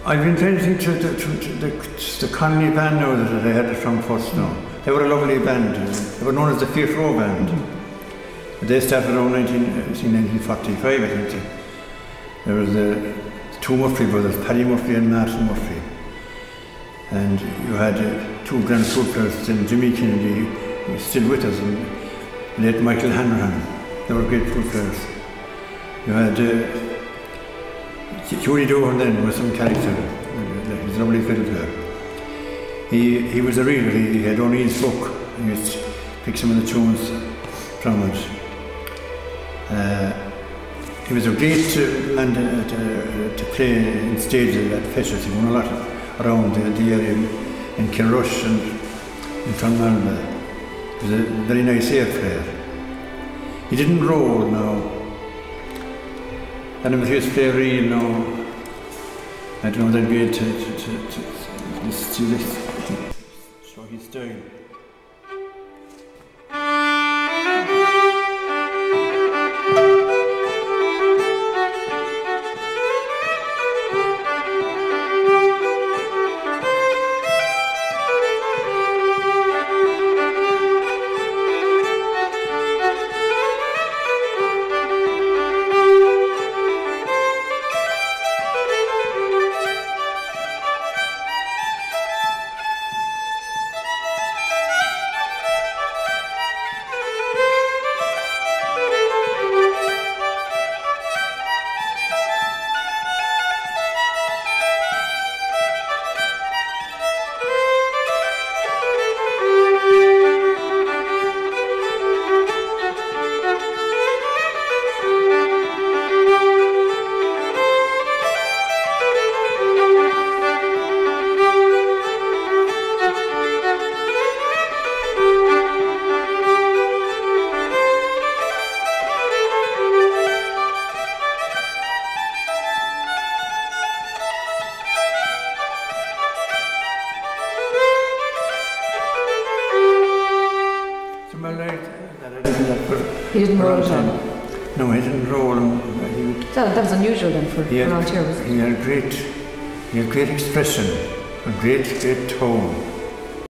I've been listening to the Connolly band now that I had from first now. They were a lovely band. They were known as the Fiach Rua band. They started around 1945, I think. There was the two Murphy brothers, Paddy Murphy and Martin Murphy. And you had two grand flute players, then Jimmy Kennedy, who was still with us, and late Michael Hanrahan. They were great flute players. You had Julie Dohan then was some character. He's a lovely fiddle player. He was a reader. He had only his book. He used to pick some of the tunes from it. He was a great man to play in stages at festivals. He won a lot around the area in Kilrush and in Clonmel. He was a very nice air player. He didn't roll now. And if he was play real now, I don't know that great to show his style. He didn't roll at all? No, he didn't roll. That was unusual then for around here, was it? He had great expression, a great tone.